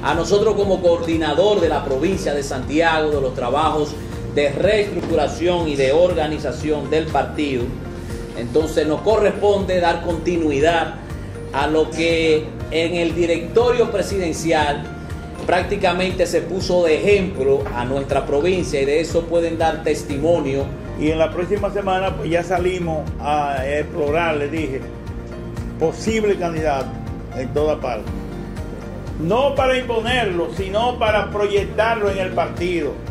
A nosotros como coordinador de la provincia de Santiago, de los trabajos de reestructuración y de organización del partido, entonces nos corresponde dar continuidad a lo que en el directorio presidencial prácticamente se puso de ejemplo a nuestra provincia, y de eso pueden dar testimonio. Y en la próxima semana pues ya salimos a explorar, les dije, posible candidato en toda parte. No para imponerlo, sino para proyectarlo en el partido.